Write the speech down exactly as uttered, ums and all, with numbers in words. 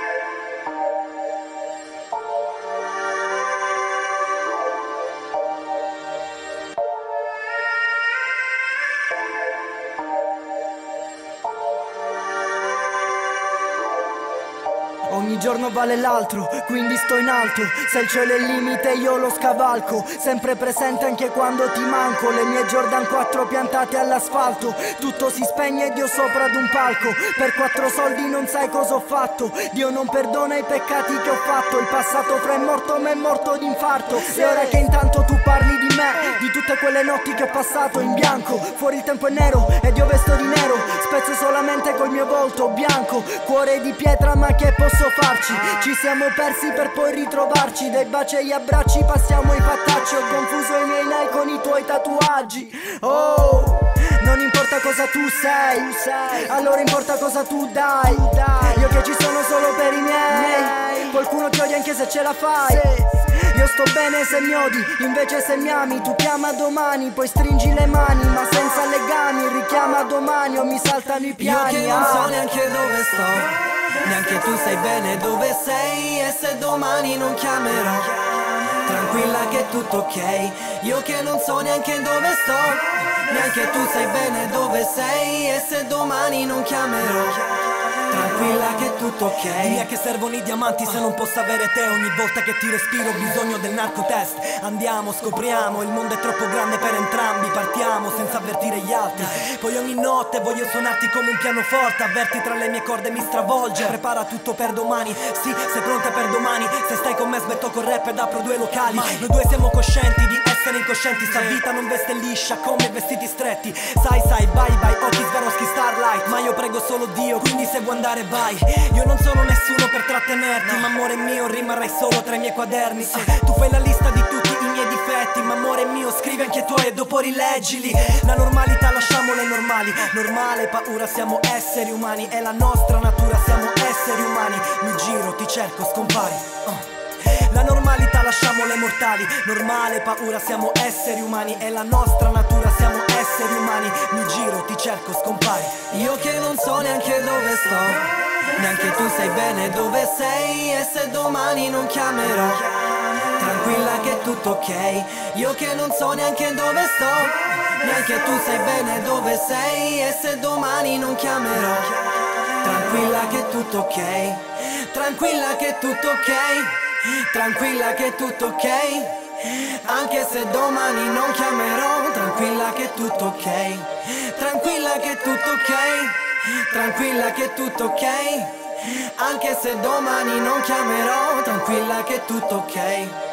Ogni giorno vale l'altro, quindi sto in alto. Se il cielo è il limite io lo scavalco. Sempre presente anche quando ti manco. Le mie Jordan quattro piantate all'asfalto. Tutto si spegne ed io sopra ad un palco. Per quattro soldi non sai cosa ho fatto. Dio non perdona i peccati che ho fatto. Il passato fra è morto ma è morto d'infarto. E ora che intanto tu parli di me, di tutte quelle notti che ho passato in bianco. Fuori il tempo è nero ed io vesto di nero. Spezzo solamente col mio volto bianco. Cuore di pietra ma che posso farci? Ci siamo persi per poi ritrovarci. Dai baci agli abbracci passiamo ai fattacci. Ho confuso i miei nail con i tuoi tatuaggi. Oh, non importa cosa tu sei, allora importa cosa tu dai. Io che ci sono solo per i miei. Qualcuno ti odia anche se ce la fai. Io sto bene se mi odi, invece se mi ami tu chiama domani, poi stringi le mani ma senza legami. Richiama domani o mi saltano i piani. Io che non so neanche dove sto, neanche tu sai bene dove sei. E se domani non chiamerò, tranquilla che è tutto ok. Io che non so neanche dove sto, neanche tu sai bene dove sei. E se domani non chiamerò, tranquilla che è tutto ok. Dimmi a che servono i diamanti se non posso avere te. Ogni volta che ti respiro ho bisogno del narcotest. Andiamo, scopriamo, il mondo è troppo grande per entrambi. Partiamo senza avvertire gli altri. Poi ogni notte voglio suonarti come un pianoforte. Avverti tra le mie corde mi stravolge. Prepara tutto per domani, sì, sei pronta per domani. Se stai con me smetto col rap ed apro due locali. Noi due siamo coscienti di essere incoscienti. Sta vita non veste liscia come vestiti stretti. Sai, sai, bye bye, occhi Swarovski Starlight. Ma io prego solo Dio, quindi se vuoi andare vai. Io non sono nessuno per trattenerti, ma amore mio rimarrai solo tra i miei quaderni. ah, Tu fai la lista di tutti i miei difetti, ma amore mio scrivi anche i tuoi e dopo rileggili. La normalità lasciamola ai normali. Normale paura, siamo esseri umani. È la nostra natura, siamo esseri umani. Mi giro, ti cerco, scompari. uh. La normalità lasciamola ai mortali. Normale paura, siamo esseri umani. È la nostra natura, siamo esseri umani. Mi giro, ti cerco, scompari. Io che non so neanche dove sto, neanche tu sai bene dove sei. E se domani non chiamerò, tranquilla che è tutto ok. Io che non so neanche dove sto, neanche tu sai bene dove sei. E se domani non chiamerò, tranquilla che è tutto ok. Tranquilla che è tutto ok. Tranquilla che è tutto ok. Anche se domani non chiamerò, tranquilla che è tutto ok. Tranquilla che è tutto ok. Tranquilla che è tutto ok. Anche se domani non chiamerò, tranquilla che è tutto ok.